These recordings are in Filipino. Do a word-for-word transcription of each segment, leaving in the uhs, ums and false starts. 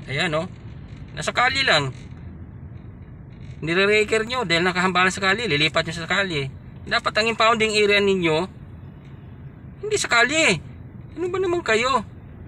Ayan o. Nasa kalye lang. Nire-raker nyo dahil nakahambalan sa kalye. Lilipat nyo sa kalye. Dapat ang impounding area ninyo hindi sa kalye. Ano ba naman kayo?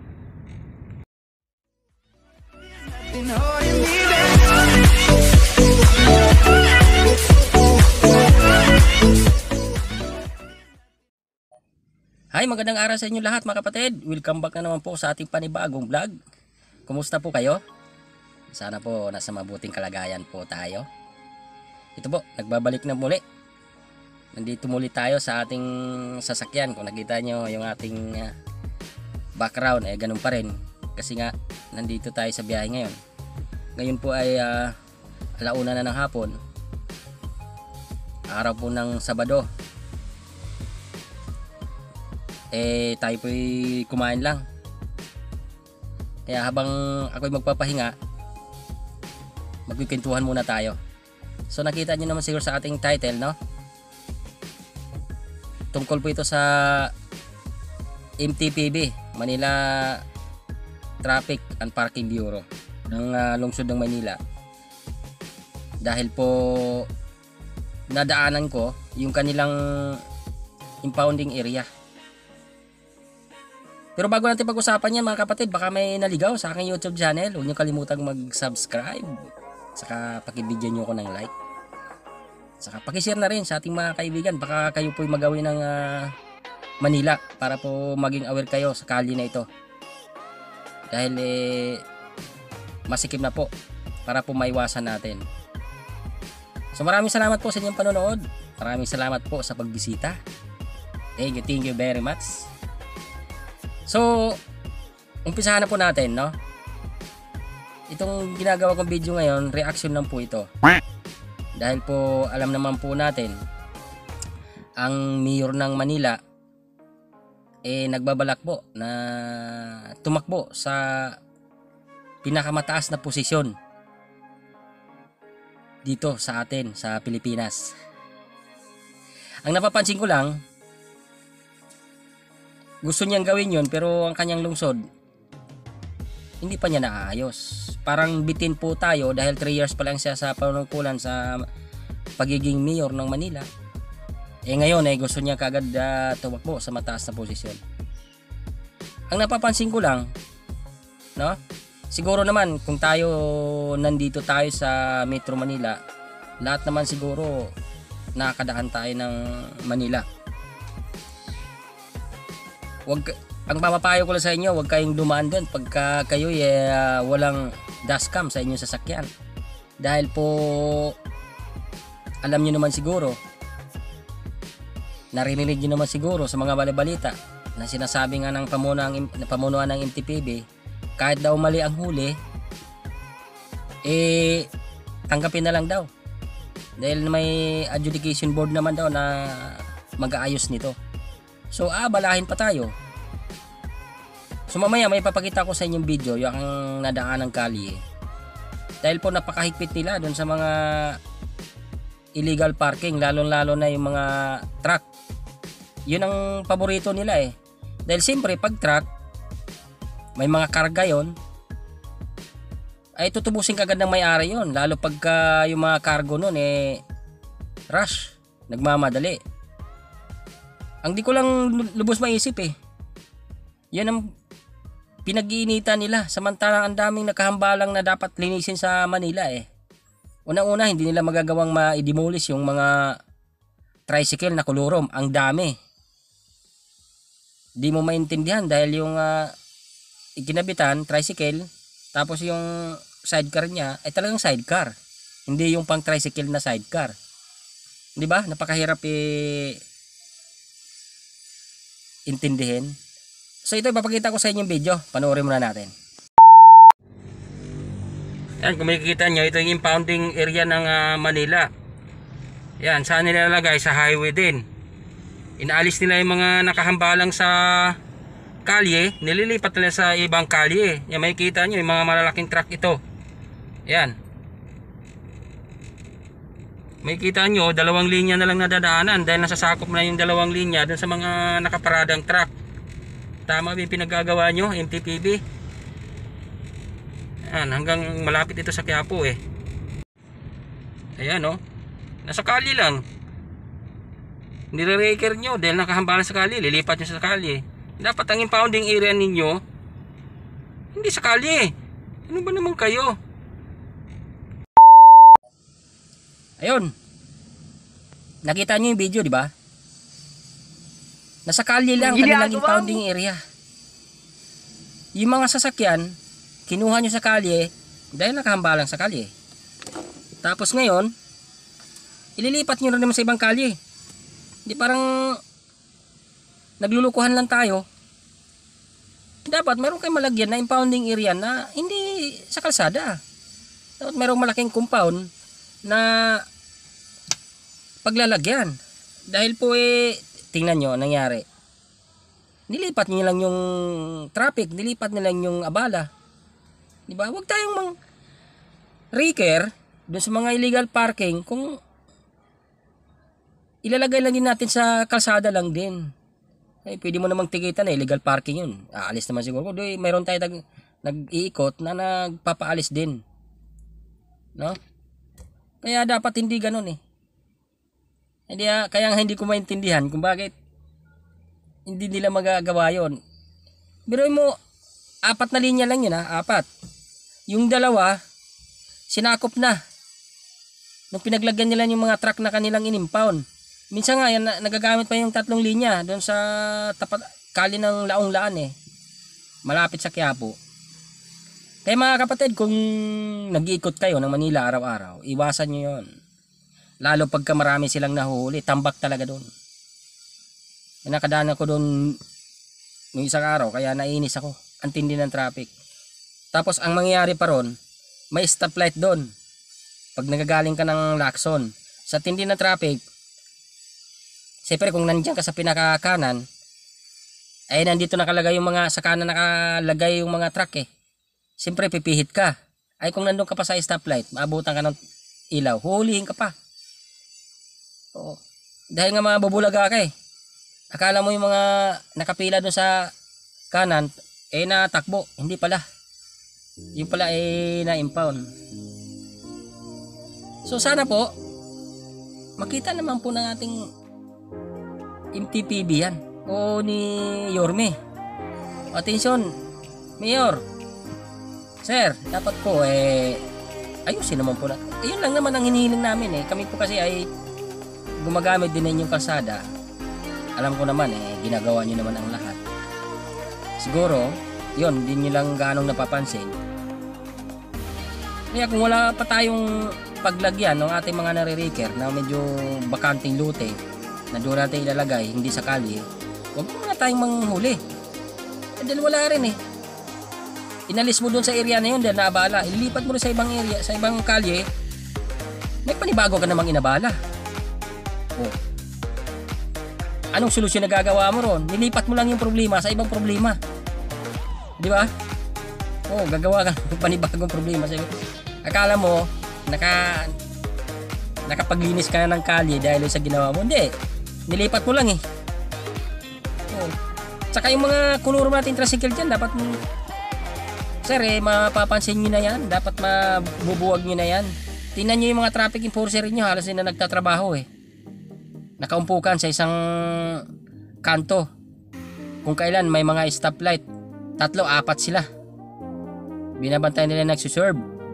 Hi, magandang araw sa inyo lahat mga kapatid. Welcome back na naman po sa ating panibagong vlog. Kumusta po kayo? Sana po nasa mabuting kalagayan po tayo. Ito po, nagbabalik na muli. Nandito muli tayo sa ating sasakyan. Kung nakita nyo yung ating uh, background, eh ganun pa rin. Kasi nga, nandito tayo sa biyahe ngayon. Ngayon po ay uh, alauna na ng hapon. Araw po ng Sabado. Eh tayo po'y kumain lang. Kaya habang ako'y magpapahinga, magkikwentuhan muna tayo. So nakita nyo naman siguro sa ating title, no? Tungkol po ito sa M T P B, Manila Traffic and Parking Bureau ng uh, lungsod ng Manila. Dahil po nadaanan ko yung kanilang impounding area. Pero bago natin pag-usapan yan mga kapatid, baka may naligaw sa aking YouTube channel. Huwag nyo kalimutang mag-subscribe. Saka pakibigyan nyo ko ng like. Saka pakishare na rin sa ating mga kaibigan. Baka kayo po'y magawin ng uh, Manila para po maging aware kayo sa kalye na ito. Dahil eh, masikip na po para po maiwasan natin. So maraming salamat po sa inyong panonood. Maraming salamat po sa pagbisita. Thank you, thank you very much. So, umpisahan na po natin, no? Itong ginagawa kong video ngayon, reaction lang po ito. Dahil po, alam naman po natin, ang mayor ng Manila, eh, nagbabalak po na tumakbo sa pinakamataas na posisyon dito sa atin, sa Pilipinas. Ang napapansin ko lang, gusto niyang gawin yon pero ang kanyang lungsod hindi pa niya naayos. Parang bitin po tayo dahil three years pa lang siya sa panungkulan sa pagiging mayor ng Manila. Eh ngayon eh gusto niya kagad uh, tumakbo sa mataas na posisyon. Ang napapansin ko lang, no? Siguro naman kung tayo nandito tayo sa Metro Manila, lahat naman siguro nakakadaan tayo ng Manila. Wag, ang papapayo ko lang sa inyo, huwag kayong dumaan doon pagka kayo eh, uh, walang dashcam sa inyong sasakyan. Dahil po, alam nyo naman siguro, narinig nyo naman siguro sa mga balibalita na sinasabi nga ng pamunuan, pamunuan ng M T P B, kahit daw mali ang huli, eh, tanggapin na lang daw. Dahil may adjudication board naman daw na mag-aayos nito. So abalahin pa tayo. So mamaya may papakita ko sa inyong video yung nadaan ng kalye. Dahil po napakahigpit nila doon sa mga illegal parking, lalo-lalo na yung mga truck. Yun ang paborito nila eh. Dahil siyempre pag truck, may mga karga yon, ay tutubusin kagad ng may-ari yon. Lalo pagka yung mga cargo nun eh rush, nagmamadali. Ang di ko lang lubos maisip eh. Yan ang pinag-iinitan nila. Samantalang ang daming nakahambalang na dapat linisin sa Manila eh. Unang-una, hindi nila magagawang ma-demolish yung mga tricycle na kulurom. Ang dami. Di mo maintindihan dahil yung uh, ikinabitan, tricycle, tapos yung sidecar niya ay talagang sidecar. Hindi yung pang tricycle na sidecar. Di ba? Napakahirap eh intindihin. So ito ipapakita ko sa inyong video. Panoorin muna natin. Yan, kung makikita nyo, ito yung impounding area ng uh, Manila. Yan, saan nila nilagay? Sa highway din. Inaalis nila yung mga nakahambalang sa kalye, nililipat nila sa ibang kalye. Yan, makikita nyo yung mga malalaking truck ito. Yan. Makikita nyo, dalawang linya na lang nadadaanan dahil nasasakop na yung dalawang linya dun sa mga nakaparadang truck. Tama ba yung pinagagawa nyo, M T P B? Ayan, hanggang malapit ito sa Quiapo eh. Ayan oh. Nasa kali lang. Nire-raker nyo dahil nakahambalan sa kali, lilipat nyo sa kali. Dapat ang impounding area ninyo hindi sa kali. Ano ba naman kayo? Ayun. Nakita nyo yung video, di ba? Nasa kali lang kanilang impounding area. Yung mga sasakyan, kinuha nyo sa kali dahil nakahambalang sa kali. Tapos ngayon, ililipat nyo na naman sa ibang kali. Hindi parang naglulukuhan lang tayo. Dapat meron kayong malagyan na impounding area na hindi sa kalsada. Dapat merong malaking compound na paglalagyan. Dahil po eh, tingnan nyo, nangyari. Nilipat nyo lang yung traffic, nilipat nyo lang yung abala. Diba? Huwag tayong mang raker dun sa mga illegal parking kung ilalagay lang din natin sa kalsada lang din. Ay, pwede mo namang tikitan na illegal parking yun. Aalis naman siguro. Doon mayroon tayo nag, nag-iikot na nagpapaalis din. No? Kaya dapat hindi ganun eh. Hindi, kaya hindi ko maintindihan kung bakit hindi nila magagawa yun. Biruin mo, apat na linya lang yun ha, apat. Yung dalawa, sinakop na. Nung pinaglagyan nila yung mga truck na kanilang inimpound. Minsan nga, yan, nagagamit pa yung tatlong linya doon sa tapat, kali ng Laong Laan eh. Malapit sa Quiapo. Kaya mga kapatid, kung nag-iikot kayo ng Manila araw-araw, iwasan nyo yun. Lalo pagka marami silang nahuhuli, tambak talaga doon. E, nakadaan ako doon nung isang araw, kaya nainis ako. Ang tindi ng traffic. Tapos ang mangyayari pa ron, may stoplight doon. Pag nagagaling ka ng Lacson, sa tindi ng traffic, siyempre kung nandiyan ka sa pinakakanan, ay nandito nakalagay yung mga, sa kanan nakalagay yung mga truck eh. Siyempre pipihit ka. Ay kung nandun ka pa sa stoplight, maabutan ka ng ilaw, huhulihin ka pa. Oo. Dahil nga mabubulaga ka eh. Akala mo yung mga nakapila doon sa kanan, eh natakbo. Hindi pala. Yung pala eh na-impound. So sana po, makita naman po ng ating M T P B yan o ni Yorme. Atensyon, Mayor, Sir, dapat po eh ayusin naman po na. Ayun lang naman ang hinihiling namin eh. Kami po kasi ay gumagamit din ng inyong kalsada. Alam ko naman eh, ginagawa nyo naman ang lahat. Siguro, yun, din nyo lang ganong napapansin. Kaya kung wala pa tayong paglagyan ng ating mga nare-raker na medyo bakanting lote na doon natin ilalagay, hindi sa kali, huwag mo na tayong manghuli. Eh, dahil wala rin eh. Inalis mo doon sa area na yun dahil naabala. Ililipat mo rin sa ibang area, sa ibang kalye, may panibago ka namang inabala. Oh. Anong solusyon na gagawa mo ron? Nilipat mo lang yung problema sa ibang problema. Di ba? Oh, gagawa ka ng panibagong problema. Akala mo, naka, nakapaglinis ka na ng kalye dahil sa ginawa mo. Hindi. Nilipat mo lang eh. Oh. Tsaka yung mga kuluro natin tricycle dyan, dapat sir eh, mapapansin nyo na yan. Dapat mabubuwag nyo na yan. Tingnan nyo yung mga traffic enforcer nyo, halos na nagtatrabaho eh. Nakaumpukan sa isang kanto. Kung kailan may mga stoplight, tatlo, apat sila. Binabantay nila nagsuserve.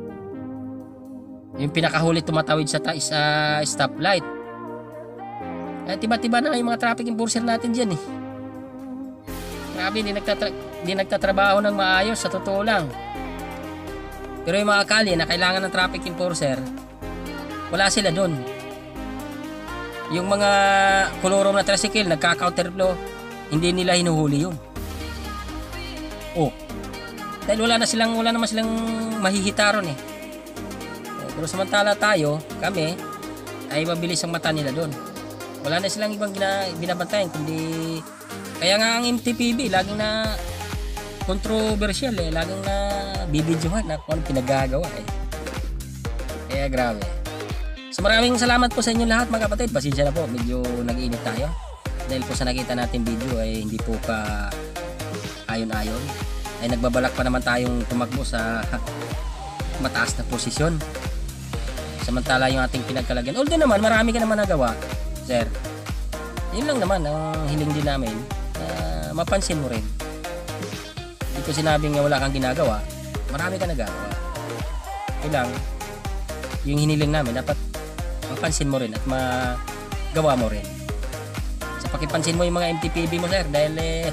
Yung pinakahuli tumatawid sa, sa stoplight. Eh, tiba-tiba na yung mga traffic enforcer natin dyan eh. Grabe, di, nagtatra di nagtatrabaho ng maayos sa totoo lang. Pero yung mga kali na kailangan ng traffic enforcer, wala sila dun. Yung mga kolorong na tricycle, nagka-counterflow, hindi nila hinuhuli yun. Oh. Dahil wala na silang, wala naman silang mahihitaron eh. Oh, pero samantala tayo, kami, ay mabilis ang mata nila dun. Wala na silang ibang gina, binabantayan, kundi kaya nga ang M T P B laging na controversial eh, laging na bibidyohan na kung ano pinagagawa eh. Kaya grabe. So maraming salamat po sa inyo lahat mga kapatid. Pasensya na po, medyo nag-iinit tayo dahil po sa nakita natin video ay hindi po ka ayon-ayon. ay nagbabalak pa naman tayong tumakbo sa mataas na posisyon. Samantala yung ating pinagkalagyan, although naman marami ka naman nagawa, sir. Yun lang naman ang hiling din namin, uh, mapansin mo rin. Hindi ko sinabing wala kang ginagawa, marami ka nagawa. Kailang yung hiniling namin dapat mapansin mo rin at magawa mo rin. Sa pakipansin mo yung mga M T P B mo, sir, dahil eh,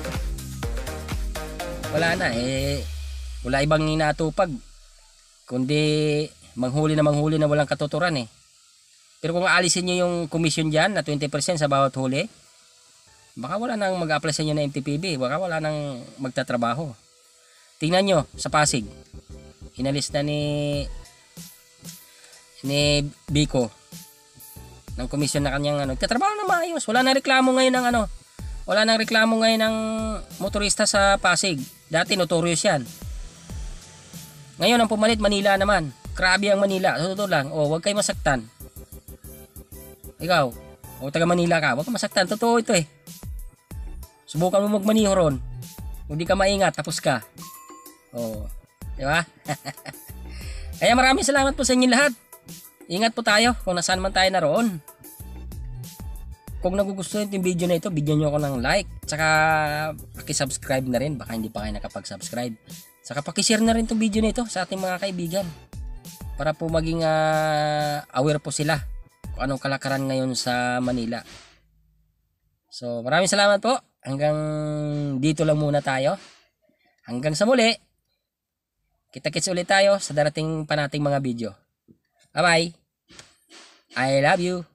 wala na eh, wala ibang inatupag kundi manghuli na manghuli na walang katuturan eh. Pero kung aalisin nyo yung commission dyan na twenty percent sa bawat huli, baka wala nang mag-apply sa inyo na M T P B, baka wala nang magtatrabaho. Tingnan nyo sa Pasig, inalis na ni ni Biko ng commission na kanyang ano, nagtatrabaho na maayos. Wala nang reklamo ngayon ng ano, wala nang reklamo ngayon ng motorista sa Pasig. Dati notorious yan. Ngayon ang pumalit, Manila naman. Grabe ang Manila. Totoo lang. O, huwag kayo masaktan. Ikaw, o taga Manila ka, huwag ka masaktan. Totoo ito eh. Subukan mo magmaniho ron. Kung di ka maingat, tapos ka. O, di ba? Kaya maraming salamat po sa inyo lahat. Ingat po tayo kung nasaan man tayo naroon. Kung nagugustuhan yung video na ito, bigyan nyo ako ng like. Tsaka pakisubscribe na rin. Baka hindi pa kayo nakapag-subscribe. Tsaka pakishare na rin itong video na ito sa ating mga kaibigan. Para po maging uh, aware po sila kung anong kalakaran ngayon sa Manila. So maraming salamat po. Hanggang dito lang muna tayo. Hanggang sa muli. Kita-kits ulit tayo sa darating pa nating mga video. Bye bye. I love you.